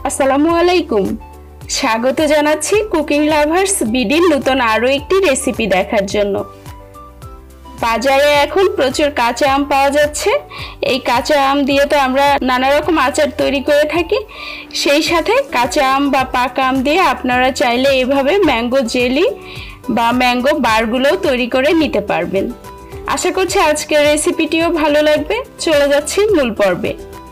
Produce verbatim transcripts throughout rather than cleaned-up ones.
আসসালামু আলাইকুম। স্বাগত জানাচ্ছি কুকিং লাভার্স বিডির নতুন আরও একটি রেসিপি দেখার জন্য। বাজারে এখন প্রচুর কাঁচা আম পাওয়া যাচ্ছে। এই কাঁচা আম দিয়ে তো আমরা নানা রকম আচার তৈরি করে থাকি। সেই সাথে কাঁচা আম বা পাকা আম দিয়ে আপনারা চাইলে এভাবে ম্যাঙ্গো জেলি বা ম্যাঙ্গো বারগুলোও তৈরি করে নিতে পারবেন। আশা করছি আজকের রেসিপিটিও ভালো লাগবে। চলে যাচ্ছি মূল পর্বে।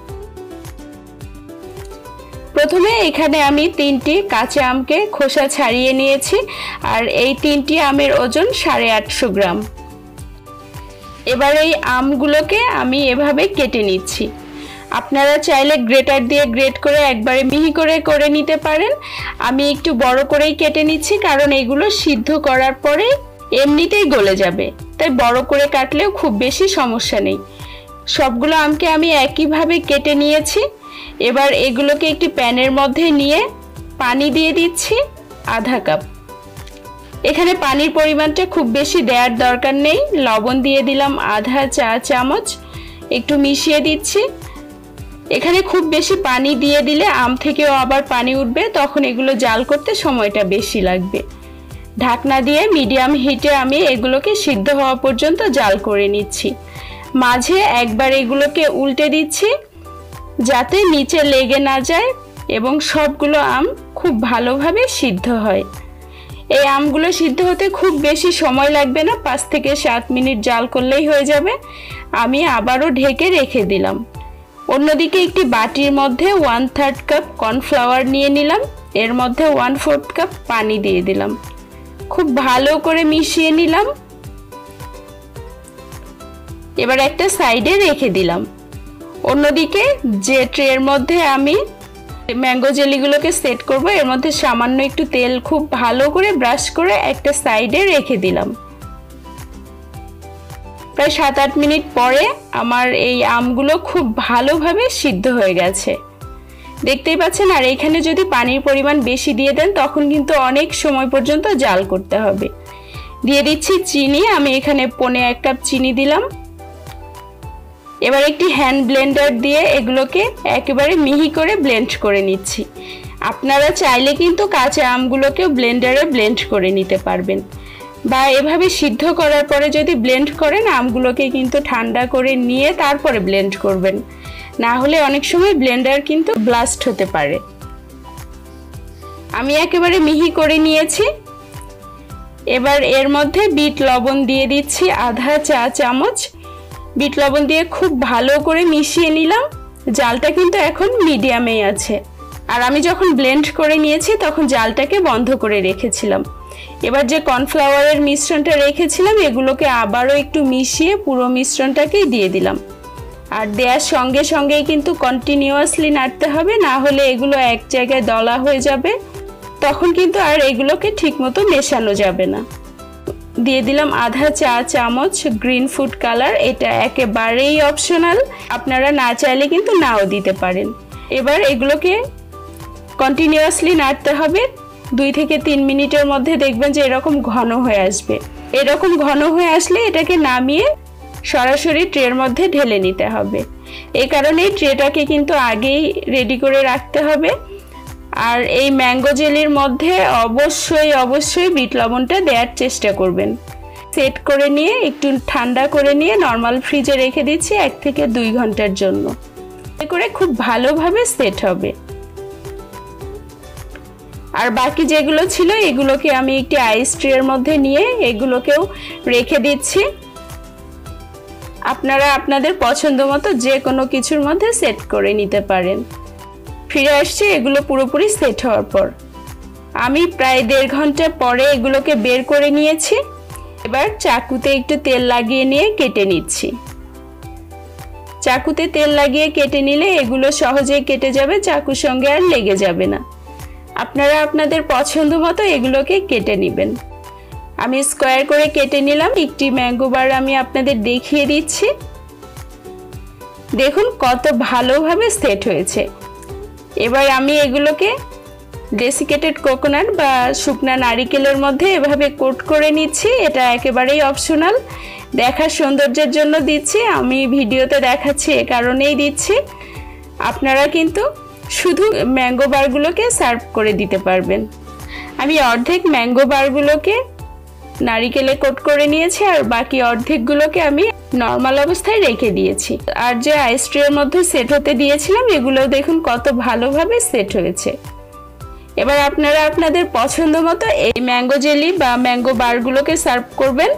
প্রথমে এখানে আমি তিনটি কাঁচা আমকে খোসা ছাড়িয়ে নিয়েছি, আর এই তিনটি আমের ওজন সাড়ে আটশো গ্রাম। এবার এই আমগুলোকে আমি এভাবে কেটে নিচ্ছি। আপনারা চাইলে গ্রেটার দিয়ে গ্রেট করে একবারে মিহি করে করে নিতে পারেন। আমি একটু বড় করেই কেটে নিচ্ছি, কারণ এগুলো সিদ্ধ করার পরে এমনিতেই গলে যাবে, তাই বড় করে কাটলেও খুব বেশি সমস্যা নেই। সবগুলো আমকে আমি একইভাবে কেটে নিয়েছি। এবার এগুলোকে একটি প্যানের মধ্যে নিয়ে পানি দিয়ে দিচ্ছি আধা কাপ। এখানে পানির পরিমাণটা খুব বেশি দেওয়ার দরকার নেই। লবণ দিয়ে দিলাম আধা চা চামচ, একটু মিশিয়ে দিচ্ছি। এখানে খুব বেশি পানি দিয়ে দিলে আম থেকেও আবার পানি উঠবে, তখন এগুলো জাল করতে সময়টা বেশি লাগবে। ঢাকনা দিয়ে মিডিয়াম হিটে আমি এগুলোকে সিদ্ধ হওয়া পর্যন্ত জাল করে নিচ্ছি। মাঝে একবার এগুলোকে উল্টে দিচ্ছি যাতে নিচে লেগে না যায় এবং সবগুলো আম খুব ভালোভাবে সিদ্ধ হয়। এই আমগুলো সিদ্ধ হতে খুব বেশি সময় লাগবে না, পাঁচ থেকে সাত মিনিট জাল করলেই হয়ে যাবে। আমি আবারও ঢেকে রেখে দিলাম। অন্যদিকে একটি বাটির মধ্যে ওয়ান থার্ড কাপ কর্নফ্লাওয়ার নিয়ে নিলাম। এর মধ্যে ওয়ান ফোর্থ কাপ পানি দিয়ে দিলাম। খুব ভালো করে মিশিয়ে নিলাম। এবার একটা সাইডে রেখে দিলাম। অন্যদিকে যে ট্রের মধ্যে আমি ম্যাঙ্গো জেলিগুলোকে সেট করব, এর মধ্যে সামান্য একটু তেল খুব ভালো করে ব্রাশ করে একটা সাইডে রেখে দিলাম। প্রায় সাত আট মিনিট পরে আমার এই আমগুলো খুব ভালোভাবে সিদ্ধ হয়ে গেছে, দেখতেই পাচ্ছেন। আর এখানে যদি পানির পরিমাণ বেশি দিয়ে দেন তখন কিন্তু অনেক সময় পর্যন্ত জাল করতে হবে। দিয়ে দিচ্ছি চিনি। আমি এখানে পৌনে এক কাপ চিনি দিলাম। এবার একটি হ্যান্ড ব্লেন্ডার দিয়ে এগুলোকে একেবারে মিহি করে ব্লেন্ড করে নিচ্ছি। আপনারা চাইলে কিন্তু কাঁচা আমগুলোকেও ব্লেন্ডারে ব্লেন্ড করে নিতে পারবেন, বা এভাবে সিদ্ধ করার পরে যদি ব্লেন্ড করেন আমগুলোকে কিন্তু ঠান্ডা করে নিয়ে তারপরে ব্লেন্ড করবেন, না হলে অনেক সময় ব্লেন্ডার কিন্তু ব্লাস্ট হতে পারে। আমি একেবারে মিহি করে নিয়েছি। এবার এর মধ্যে বিট লবণ দিয়ে দিচ্ছি আধা চা চামচ। বিট লবণ দিয়ে খুব ভালো করে মিশিয়ে নিলাম। জালটা কিন্তু এখন মিডিয়ামেই আছে, আর আমি যখন ব্লেন্ড করে নিয়েছি তখন জালটাকে বন্ধ করে রেখেছিলাম। এবার যে কর্নফ্লাওয়ারের মিশ্রণটা রেখেছিলাম এগুলোকে আবারও একটু মিশিয়ে পুরো মিশ্রণটাকেই দিয়ে দিলাম। আর দেওয়ার সঙ্গে সঙ্গেই কিন্তু কন্টিনিউয়াসলি নাড়তে হবে, না হলে এগুলো এক জায়গায় দলা হয়ে যাবে, তখন কিন্তু আর এগুলোকে ঠিকমতো মেশানো যাবে না। দিয়ে দিলাম আধা চা চামচ গ্রিন ফুড কালার। এটা একেবারেই অপশনাল, আপনারা না চাইলে কিন্তু নাও দিতে পারেন। এবার এগুলোকে কন্টিনিউয়াসলি নাড়তে হবে। দুই থেকে তিন মিনিটের মধ্যে দেখবেন যে এরকম ঘন হয়ে আসবে। এরকম ঘন হয়ে আসলে এটাকে নামিয়ে সরাসরি ট্রের মধ্যে ঢেলে নিতে হবে। এই কারণেই ট্রেটাকে কিন্তু আগেই রেডি করে রাখতে হবে। আর এই ম্যাঙ্গো জেলির মধ্যে অবশ্যই অবশ্যই বিট লবণটা দেওয়ার চেষ্টা করবেন। সেট করে নিয়ে একটু ঠান্ডা করে নিয়ে নর্মাল ফ্রিজে রেখে দিচ্ছি এক থেকে দুই ঘন্টার জন্য। এতে করে খুব ভালোভাবে সেট হবে। আর বাকি যেগুলো ছিল এগুলোকে আমি একটি আইস ট্রের মধ্যে নিয়ে এগুলোকেও রেখে দিচ্ছি। আপনারা আপনাদের পছন্দ মতো যে কোনো কিছুর মধ্যে সেট করে নিতে পারেন। ফিরে আসছি এগুলো পুরোপুরি সেট হওয়ার পর। আমি প্রায় দেড় ঘন্টা পরে এগুলোকে বের করে নিয়েছি। এবার চাকুতে একটু তেল লাগিয়ে নিয়ে কেটে নিচ্ছি। চাকুতে তেল লাগিয়ে কেটে নিলে এগুলো সহজেই কেটে যাবে, চাকুর সঙ্গে আর লেগে যাবে না। আপনারা আপনাদের পছন্দ মতো এগুলোকে কেটে নেবেন। আমি স্কোয়ার করে কেটে নিলাম। একটি ম্যাঙ্গো বার আমি আপনাদের দেখিয়ে দিচ্ছি। দেখুন কত ভালোভাবে সেট হয়েছে। এবার আমি এগুলোকে ডেসিকেটেড কোকোনাট বা শুকনা নারিকেলের মধ্যে এভাবে কোট করে নিচ্ছি। এটা একেবারেই অপশনাল, দেখার সৌন্দর্যের জন্য দিচ্ছি। আমি ভিডিওতে দেখাচ্ছি এ কারণেই দিচ্ছি। আপনারা কিন্তু শুধু ম্যাঙ্গো বারগুলোকে সার্ভ করে দিতে পারবেন। আমি অর্ধেক ম্যাঙ্গো বারগুলোকে নারিকেলে কোট করে নিয়েছি আর বাকি অর্ধেকগুলোকে আমি নর্মাল অবস্থায় রেখে দিয়েছি। আর যে আইস ট্রের মধ্যে সেট হতে দিয়েছিলাম এগুলো দেখুন কত ভালোভাবে সেট হয়েছে। এবার আপনারা আপনাদের পছন্দ মতো এই ম্যাঙ্গো জেলি বা ম্যাঙ্গো বারগুলোকে সার্ভ করবেন।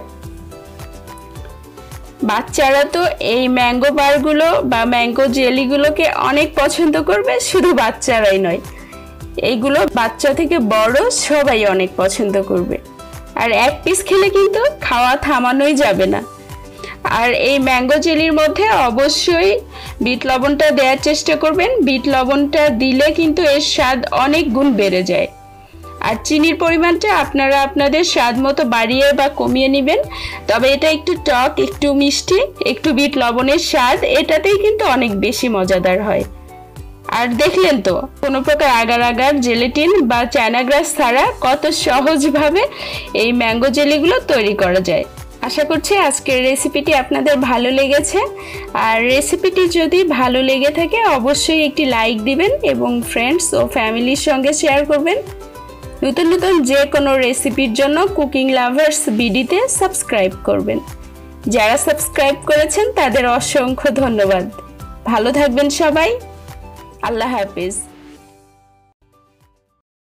বাচ্চারা তো এই ম্যাঙ্গো বারগুলো বা ম্যাঙ্গো জেলিগুলোকে অনেক পছন্দ করবে, শুধু বাচ্চারাই নয়, এইগুলো বাচ্চা থেকে বড় সবাই অনেক পছন্দ করবে। আর এক পিস খেলে কিন্তু খাওয়া থামানোই যাবে না। আর এই ম্যাঙ্গো জেলির মধ্যে অবশ্যই বিট লবণটা দেওয়ার চেষ্টা করবেন। বিট লবণটা দিলে কিন্তু এর স্বাদ অনেক গুণ বেড়ে যায়। আর চিনির পরিমাণটা আপনারা আপনাদের স্বাদ মতো বাড়িয়ে বা কমিয়ে নেবেন। তবে এটা একটু টক, একটু মিষ্টি, একটু বিট লবণের স্বাদ এটাতেই কিন্তু অনেক বেশি মজাদার হয়। আর দেখলেন তো কোনো প্রকার আগার আগার জেলেটিন বা চায়না গ্রাস ছাড়া কত সহজভাবে এই ম্যাঙ্গো জেলিগুলো তৈরি করা যায়। আশা করছি আজকের রেসিপিটি আপনাদের ভালো লেগেছে। আর রেসিপিটি যদি ভালো লেগে থাকে অবশ্যই একটি লাইক দিবেন এবং ফ্রেন্ডস ও ফ্যামিলির সঙ্গে শেয়ার করবেন। নতুন নতুন যে কোনো রেসিপির জন্য কুকিং লাভার্স বিডিতে সাবস্ক্রাইব করবেন। যারা সাবস্ক্রাইব করেছেন তাদের অসংখ্য ধন্যবাদ। ভালো থাকবেন সবাই। আল্লাহ হাফেজ।